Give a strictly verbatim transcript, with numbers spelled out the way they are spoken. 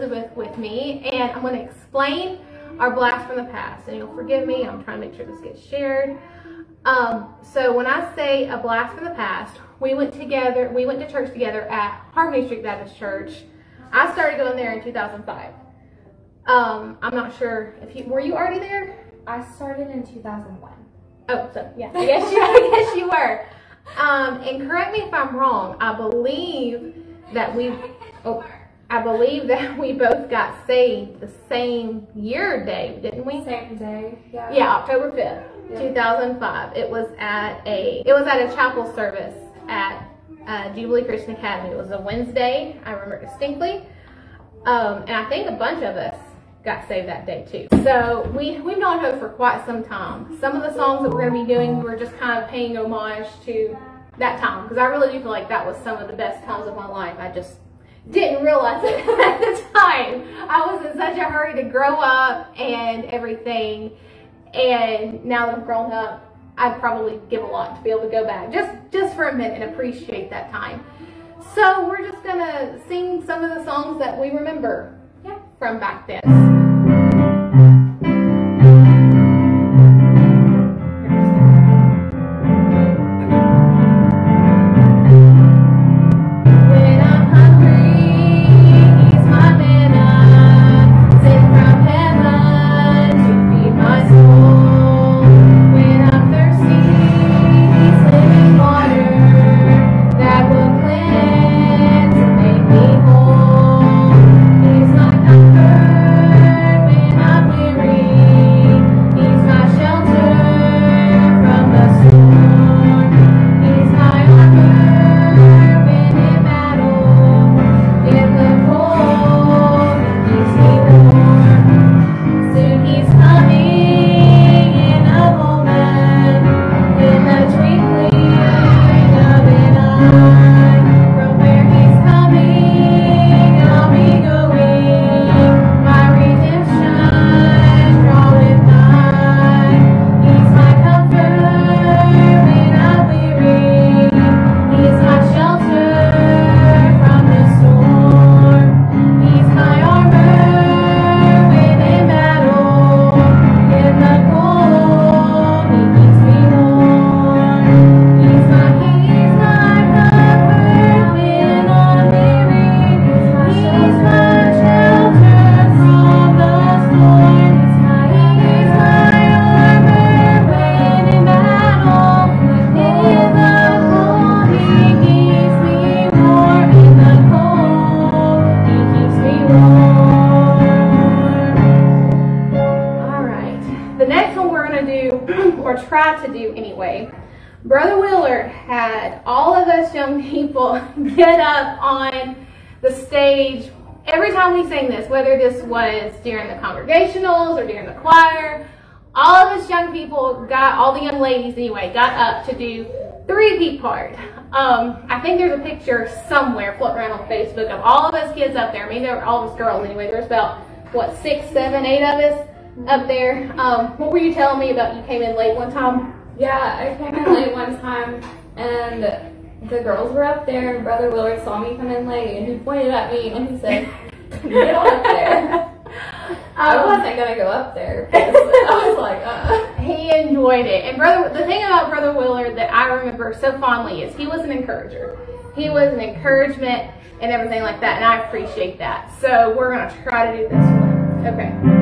Elizabeth with me, and I'm going to explain our blast from the past. And you'll forgive me, I'm trying to make sure this gets shared. Um, so when I say a blast from the past, we went together, we went to church together at Harmony Street Baptist Church. I started going there in two thousand five. Um, I'm not sure if you, were you already there? I started in two thousand one. Oh, so yeah, I guess you, I guess you were. Um, and correct me if I'm wrong, I believe that we, oh, I believe that we both got saved the same year or day, didn't we? Same day, yeah. Yeah, October fifth, yeah. two thousand five. It was at a, it was at a chapel service at uh, Jubilee Christian Academy. It was a Wednesday, I remember distinctly. Um, and I think a bunch of us got saved that day too. So we, we've known her for quite some time. Some of the songs that we're going to be doing, we're just kind of paying homage to that time, because I really do feel like that was some of the best times of my life. I just didn't realize it at the time. I was in such a hurry to grow up and everything, and now that I'm grown up, I'd probably give a lot to be able to go back just just for a minute and appreciate that time. So we're just gonna sing some of the songs that we remember yeah, from back then. Or try to do anyway. Brother Willard had all of us young people get up on the stage every time we sang this, whether this was during the congregationals or during the choir. All of us young people got, all the young ladies anyway, got up to do the repeat part. Um, I think there's a picture somewhere floating around on Facebook of all of us kids up there. I mean, there were all of us girls anyway. There's about, what, six, seven, eight of us up there. Um, what were you telling me about you came in late one time? Yeah, I came in late one time, and the girls were up there, and Brother Willard saw me come in late, and he pointed at me, and he said, get on up there. Um, I wasn't going to go up there, because I was like, uh. He enjoyed it. And brother, the thing about Brother Willard that I remember so fondly is he was an encourager. He was an encouragement and everything like that, and I appreciate that. So we're going to try to do this one. Okay.